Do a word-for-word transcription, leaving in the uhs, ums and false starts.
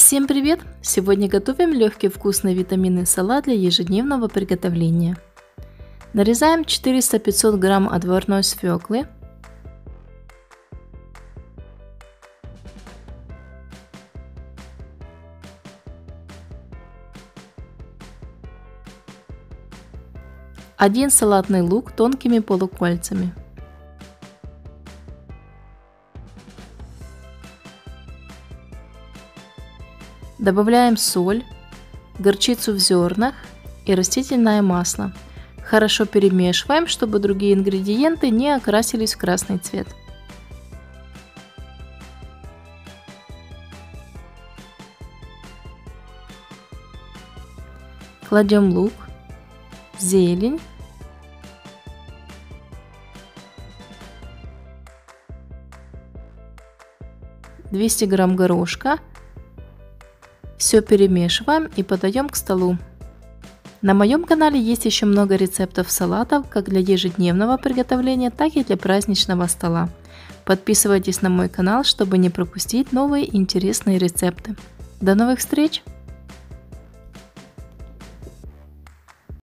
Всем привет! Сегодня готовим легкий вкусный витаминный салат для ежедневного приготовления. Нарезаем четыреста-пятьсот грамм отварной свеклы, один салатный лук тонкими полукольцами, добавляем соль, горчицу в зернах и растительное масло. Хорошо перемешиваем, чтобы другие ингредиенты не окрасились в красный цвет. Кладем лук, зелень, двести грамм горошка. Все перемешиваем и подаем к столу. На моем канале есть еще много рецептов салатов, как для ежедневного приготовления, так и для праздничного стола. Подписывайтесь на мой канал, чтобы не пропустить новые интересные рецепты. До новых встреч!